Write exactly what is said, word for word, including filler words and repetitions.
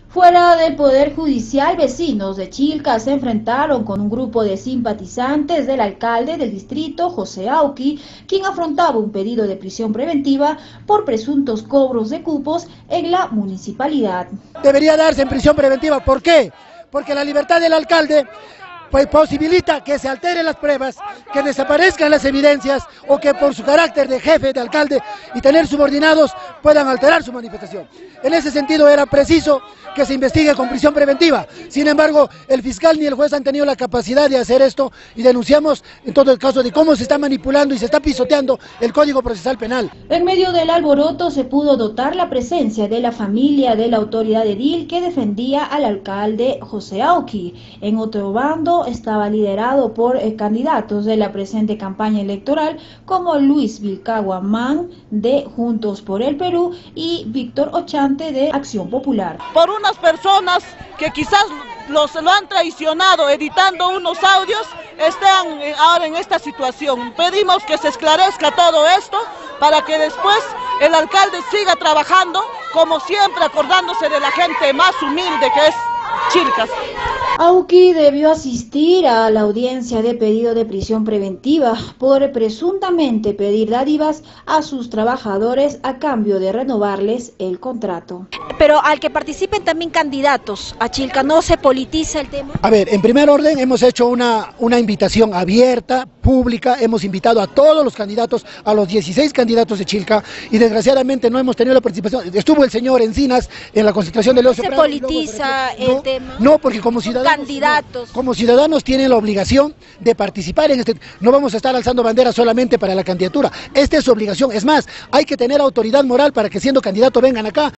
Fuera del Poder Judicial, vecinos de Chilca se enfrentaron con un grupo de simpatizantes del alcalde del distrito, José Auqui, quien afrontaba un pedido de prisión preventiva por presuntos cobros de cupos en la municipalidad. Debería darse en prisión preventiva, ¿por qué? Porque la libertad del alcalde pues posibilita que se alteren las pruebas, que desaparezcan las evidencias o que por su carácter de jefe, de alcalde y tener subordinados puedan alterar su manifestación. En ese sentido era preciso que se investigue con prisión preventiva. Sin embargo, el fiscal ni el juez han tenido la capacidad de hacer esto y denunciamos en todo el caso de cómo se está manipulando y se está pisoteando el Código Procesal Penal. En medio del alboroto se pudo notar la presencia de la familia de la autoridad edil que defendía al alcalde José Auqui. En otro bando estaba liderado por eh, candidatos de la presente campaña electoral como Luis Vilcagua Man de Juntos por el Perú y Víctor Ochante de Acción Popular. Por unas personas que quizás los lo han traicionado editando unos audios, están ahora en esta situación. Pedimos que se esclarezca todo esto para que después el alcalde siga trabajando como siempre, acordándose de la gente más humilde que es Chilcas. Auqui debió asistir a la audiencia de pedido de prisión preventiva por presuntamente pedir dádivas a sus trabajadores a cambio de renovarles el contrato. Pero al que participen también candidatos a Chilca, ¿no se politiza el tema? A ver, en primer orden hemos hecho una, una invitación abierta, pública, hemos invitado a todos los candidatos, a los dieciséis candidatos de Chilca, y desgraciadamente no hemos tenido la participación. Estuvo el señor Encinas en la concentración de los... ¿Se politiza el no, tema? No, porque como ciudadanos... Candidatos. No, como ciudadanos tienen la obligación de participar en este... No vamos a estar alzando banderas solamente para la candidatura. Esta es su obligación. Es más, hay que tener autoridad moral para que siendo candidato vengan acá.